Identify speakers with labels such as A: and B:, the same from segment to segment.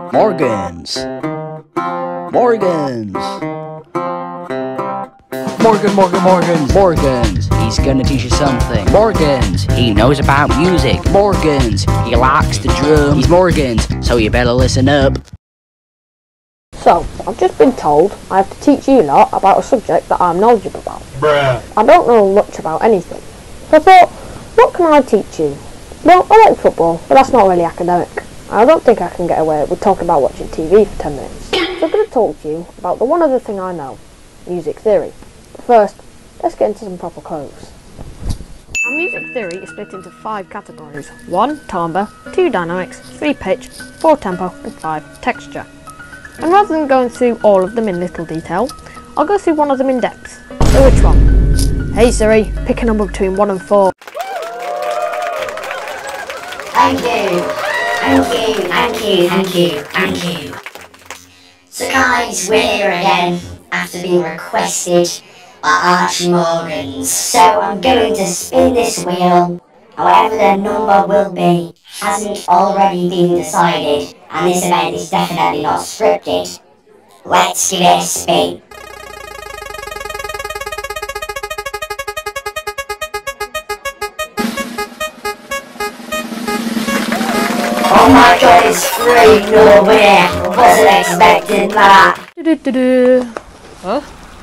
A: Morgans. Morgans. Morgans. He's gonna teach you something. Morgans. He knows about music. Morgans. He likes the drum. He's Morgans, so you better listen up.
B: So, I've just been told I have to teach you lot about a subject that I'm knowledgeable about.
C: Bruh.
B: I don't know much about anything. So I thought, what can I teach you? Well, I like football, but that's not really academic. I don't think I can get away with talking about watching TV for 10 minutes. So I'm going to talk to you about the one other thing I know, music theory. But first, let's get into some proper clothes. Now, music theory is split into 5 categories. 1 timbre, 2 dynamics, 3 pitch, 4 tempo and 5 texture. And rather than going through all of them in little detail, I'll go through one of them in depth. So which one? Hey Siri, pick a number between 1 and 4.
D: Thank you. So guys, we're here again after being requested by Archie Morgans. So I'm going to spin this wheel. However the number will be hasn't already been decided, and this event is definitely not scripted. Let's give it a spin. Oh my god, it's 3, no way! I wasn't expecting that!
B: Huh?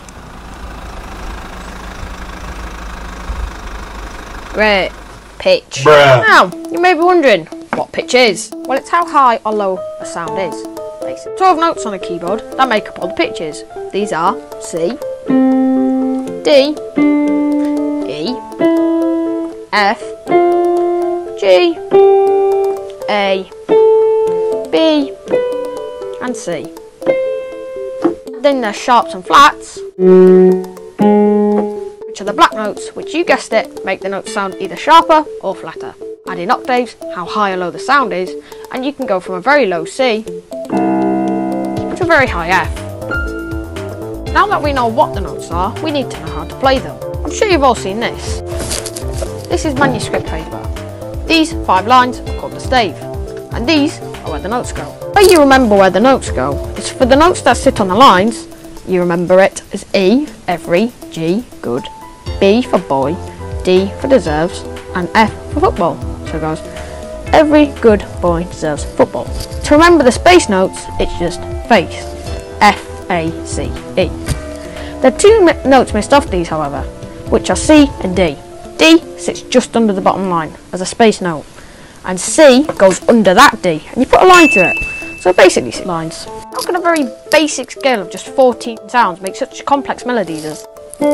B: Great. Pitch.
C: Bruh.
B: Now, you may be wondering what pitch is. Well, it's how high or low a sound is. Basically, 12 notes on a keyboard that make up all the pitches. These are C, D, E, F, G, A, B, and C. Then there's sharps and flats, which are the black notes, which you guessed it, make the notes sound either sharper or flatter. Add in octaves, how high or low the sound is, and you can go from a very low C to a very high F. Now that we know what the notes are, we need to know how to play them. I'm sure you've all seen this. This is manuscript paper. These 5 lines are called the stave, and these are where the notes go. When you remember where the notes go, it's for the notes that sit on the lines, you remember it as E, every, G, good, B for boy, D for deserves, and F for football. So it goes, every good boy deserves football. To remember the space notes, it's just face, F, A, C, E. There are 2 notes missed off these, however, which are C and D. D sits just under the bottom line as a space note, and C goes under that D, and you put a line to it. So basically 6 lines. How can a very basic scale of just 14 sounds make such complex melodies as...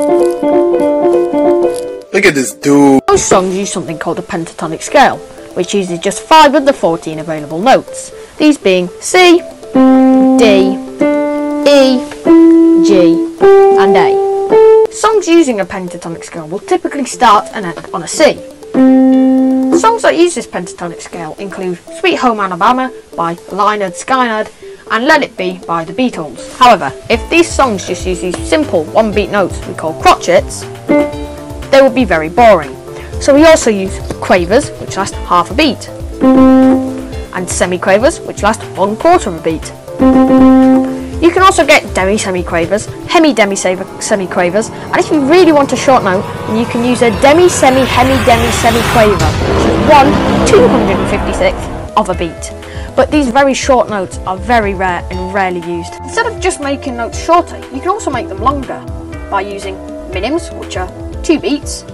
C: Look at this dude.
B: Most songs use something called a pentatonic scale, which uses just 5 of the 14 available notes, these being C, D, E, G, and A. Songs using a pentatonic scale will typically start and end on a C. Songs that use this pentatonic scale include Sweet Home Alabama by Lynyrd Skynyrd and Let It Be by the Beatles. However, if these songs just use these simple 1-beat notes we call crotchets, they will be very boring. So we also use quavers, which last half a beat, and semi-quavers, which last 1/4 of a beat. You can also get demi-semi-quavers, hemi-demi-semi-quavers, and if you really want a short note, then you can use a demi-semi-hemi-demi-semi-quaver, which is 1/256th of a beat. But these very short notes are very rare and rarely used. Instead of just making notes shorter, you can also make them longer by using minims, which are 2 beats,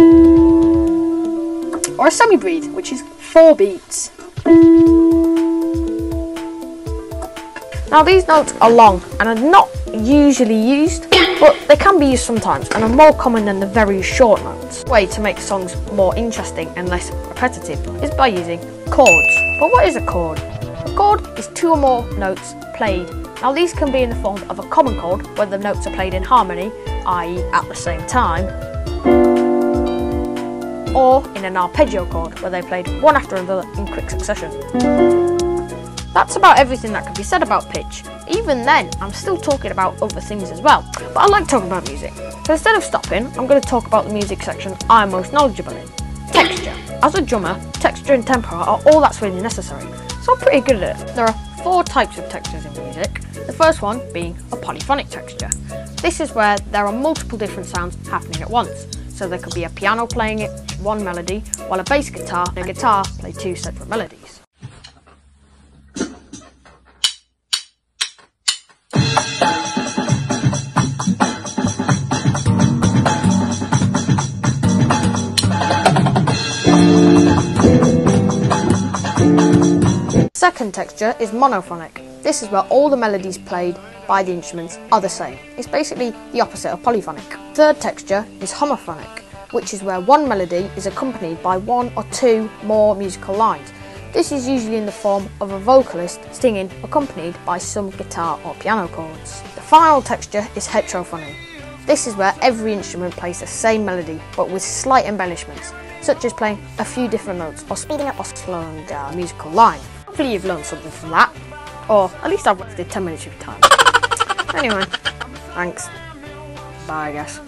B: or a semi-breathe, which is 4 beats. Now these notes are long and are not usually used, but they can be used sometimes and are more common than the very short notes. The way to make songs more interesting and less repetitive is by using chords. But what is a chord? A chord is 2 or more notes played. Now these can be in the form of a common chord, where the notes are played in harmony, i.e. at the same time, or in an arpeggio chord, where they're played one after another in quick succession. That's about everything that can be said about pitch. Even then, I'm still talking about other things as well, but I like talking about music. So instead of stopping, I'm going to talk about the music section I'm most knowledgeable in, texture. As a drummer, texture and tempo are all that's really necessary, so I'm pretty good at it. There are 4 types of textures in music, the first one being a polyphonic texture. This is where there are multiple different sounds happening at once, so there could be a piano playing one melody, while a bass guitar and a guitar play 2 separate melodies. Second texture is monophonic. This is where all the melodies played by the instruments are the same. It's basically the opposite of polyphonic. Third texture is homophonic, which is where one melody is accompanied by 1 or 2 more musical lines. This is usually in the form of a vocalist singing accompanied by some guitar or piano chords. The final texture is heterophony. This is where every instrument plays the same melody but with slight embellishments, such as playing a few different notes or speeding up or slowing down a musical line. Hopefully you've learned something from that, or at least I've wasted 10 minutes of your time. Anyway, thanks. Bye, I guess.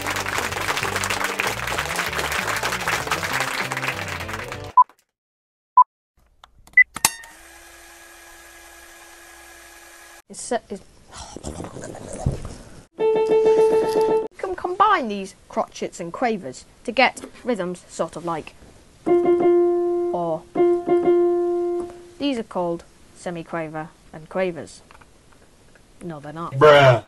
B: You can combine these crotchets and quavers to get rhythms sort of like or. These are called semi-quaver and quavers. No, they're not. Bruh.